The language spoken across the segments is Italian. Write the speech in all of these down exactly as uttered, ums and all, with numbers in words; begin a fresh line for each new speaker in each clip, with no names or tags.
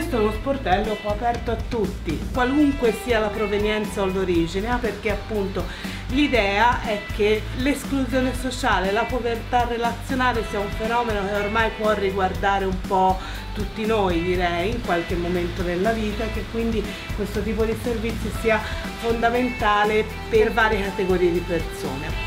questo è uno sportello aperto a tutti, qualunque sia la provenienza o l'origine, eh, perché appunto l'idea è che l'esclusione sociale, la povertà relazionale sia un fenomeno che ormai può riguardare un po' tutti noi, direi, in qualche momento della vita, e che quindi questo tipo di servizi sia fondamentale per varie categorie di persone.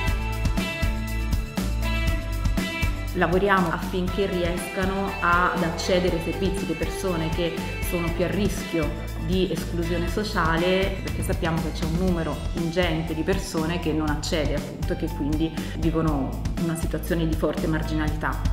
Lavoriamo affinché riescano ad accedere ai servizi le persone che sono più a rischio di esclusione sociale, perché sappiamo che c'è un numero ingente di persone che non accede, appunto, e che quindi vivono una situazione di forte marginalità.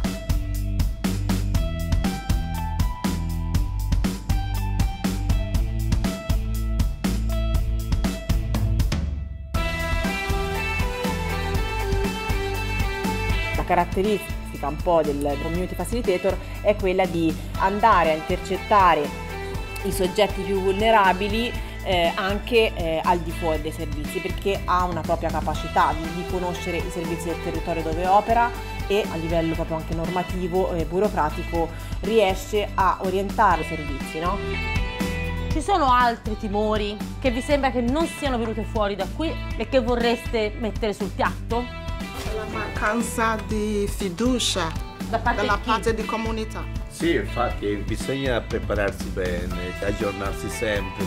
La caratteristica un po' del community facilitator è quella di andare a intercettare i soggetti più vulnerabili eh, anche eh, al di fuori dei servizi, perché ha una propria capacità di, di conoscere i servizi del territorio dove opera e a livello proprio anche normativo e burocratico riesce a orientare i servizi, no?
Ci sono altri timori che vi sembra che non siano venuti fuori da qui e che vorreste mettere sul piatto?
La mancanza di fiducia
da parte
dalla
di chi?
parte di comunità.
Sì, infatti bisogna prepararsi bene, aggiornarsi sempre.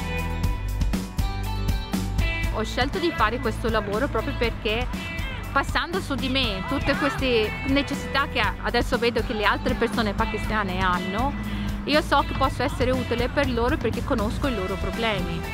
Ho scelto di fare questo lavoro proprio perché, passando su di me tutte queste necessità che adesso vedo che le altre persone pakistane hanno, io so che posso essere utile per loro perché conosco i loro problemi.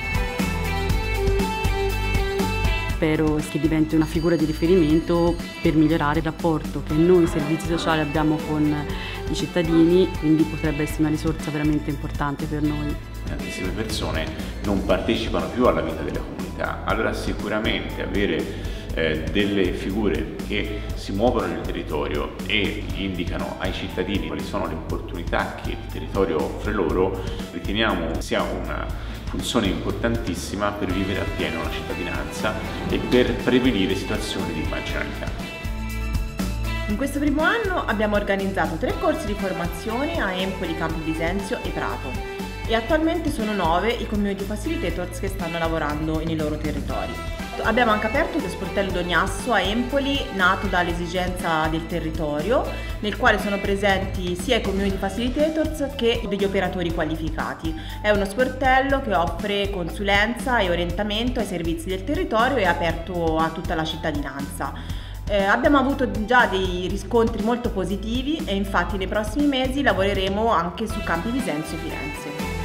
Spero che diventi una figura di riferimento per migliorare il rapporto che noi servizi sociali abbiamo con i cittadini, quindi potrebbe essere una risorsa veramente importante per noi.
Tantissime persone non partecipano più alla vita della comunità, allora sicuramente avere eh, delle figure che si muovono nel territorio e indicano ai cittadini quali sono le opportunità che il territorio offre loro, riteniamo sia una funzione importantissima per vivere appieno la cittadinanza e per prevenire situazioni di marginalità.
In questo primo anno abbiamo organizzato tre corsi di formazione a Empoli, Campi Bisenzio e Prato e attualmente sono nove i community facilitators che stanno lavorando nei loro territori. Abbiamo anche aperto lo sportello Dognasso a Empoli, nato dall'esigenza del territorio, nel quale sono presenti sia i community facilitators che degli operatori qualificati. È uno sportello che offre consulenza e orientamento ai servizi del territorio e è aperto a tutta la cittadinanza. Eh, abbiamo avuto già dei riscontri molto positivi e infatti nei prossimi mesi lavoreremo anche su Campi Bisenzio e Firenze.